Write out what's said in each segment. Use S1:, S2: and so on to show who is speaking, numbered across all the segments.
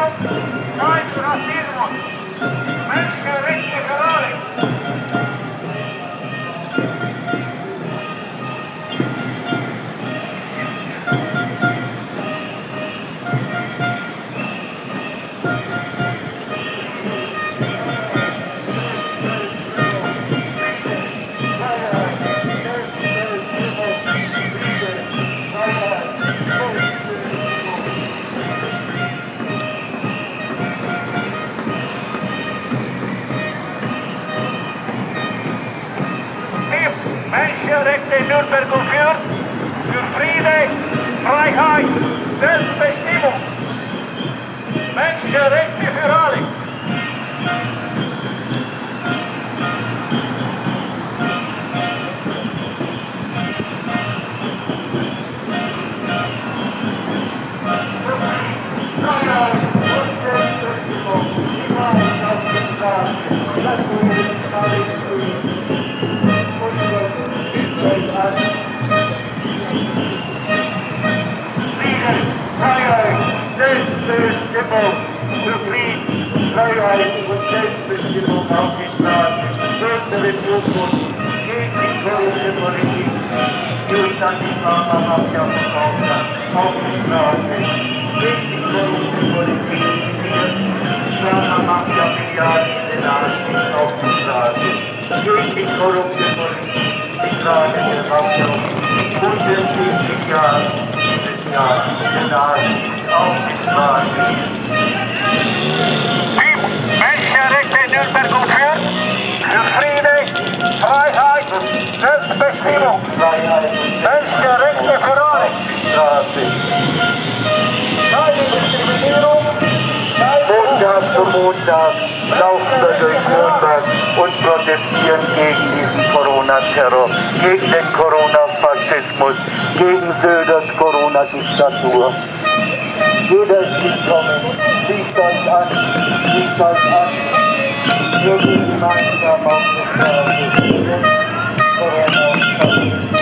S1: Nein zu Rassismus. Menschenrechte für alle. Menschenrechte in Nürnberg und für Friede, Freiheit, Selbstbestimmung. Menschenrechte für alle. Für Frieden, Freiheit und Selbstbestimmung auf die Straße, größere Zukunft, gegen die korrupte Politik, die uns an die Pharma-Mafia verkauft hat, auf die Straße, gegen die korrupte Politik, die die Pharma-Mafia-Milliarden in den Arsch gibt, auf die Straße, gegen die korrupte Politik, die Frage der Mafia, 170 Jahre dieses Jahr in den Arsch gibt, auf die Straße. Menschenrechte in Nürnberg und für Friede, Freiheit und Selbstbestimmung. Menschenrechte für alle. Keine Diskriminierung. Montag für Montag laufen wir durch Nürnberg und protestieren gegen diesen Corona-Terror, gegen den Corona-Faschismus, gegen Söders Corona-Diktatur. Jeder ist willkommen, schließt euch an, wir gehen gemeinsam auf die Straße, Corona-Faschismus.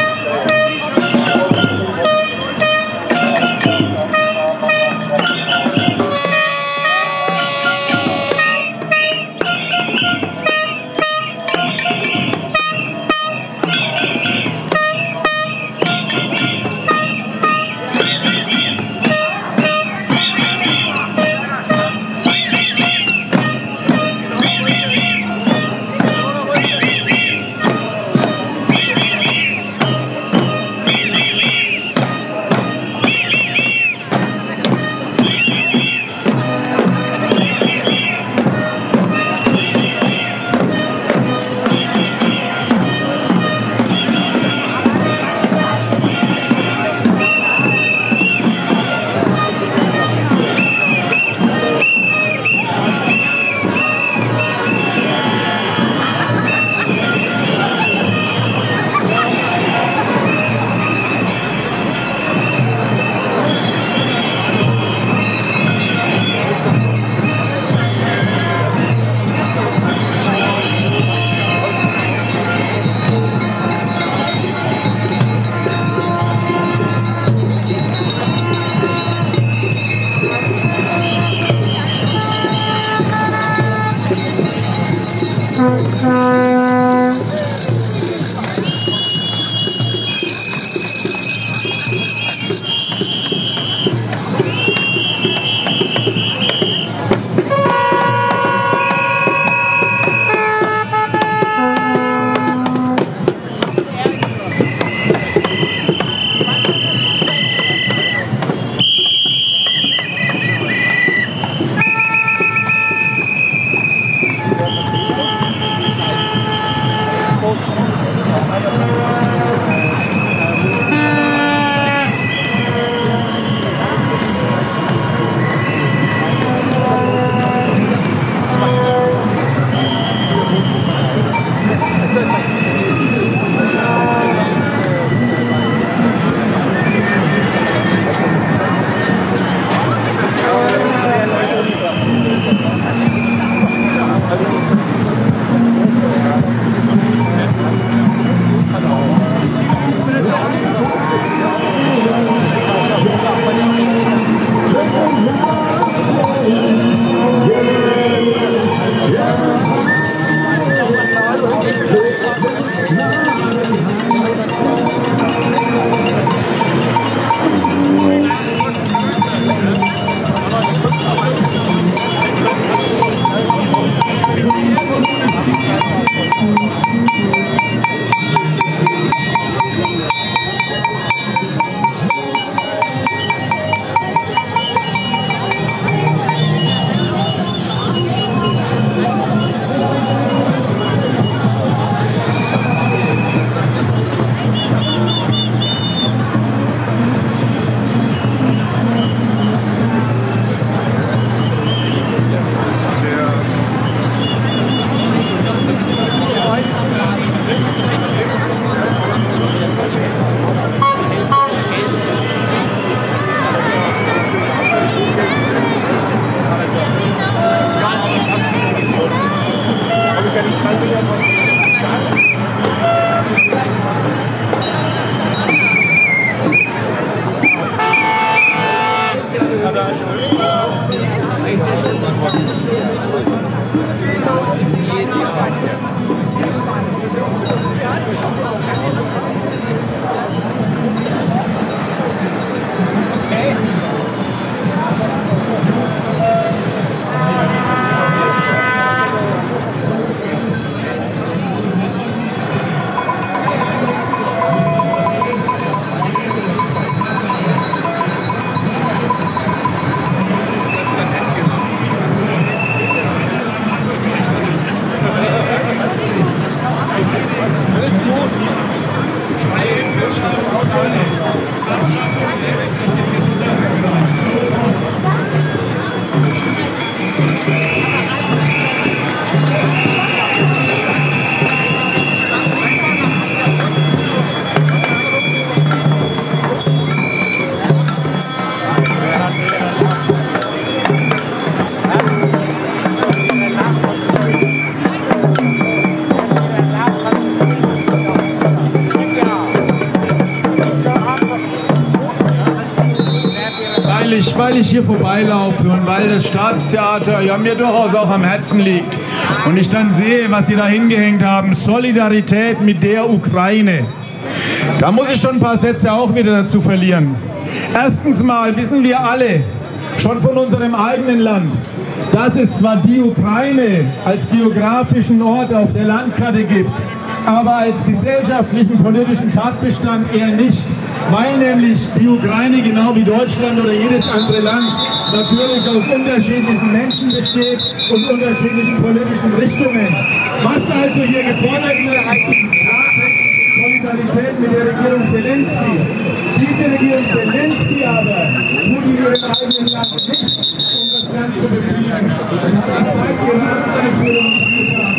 S2: weil ich hier vorbeilaufe und weil das Staatstheater ja mir durchaus auch am Herzen liegt und ich dann sehe, was Sie da hingehängt haben, Solidarität mit der Ukraine. Da muss ich schon ein paar Sätze auch wieder dazu verlieren. Erstens mal wissen wir alle, schon von unserem eigenen Land, dass es zwar die Ukraine als geografischen Ort auf der Landkarte gibt, aber als gesellschaftlichen, politischen Tatbestand eher nicht, weil nämlich die Ukraine genau wie Deutschland oder jedes andere Land natürlich aus unterschiedlichen Menschen besteht und unterschiedlichen politischen Richtungen. Was also hier gefordert wird, heißt Solidarität mit der Regierung Zelensky. Diese Regierung Zelensky aber tut in ihrem eigenen Land nichts, um das Land zu befrieden. Das zeigt die Rateinführung nicht getan.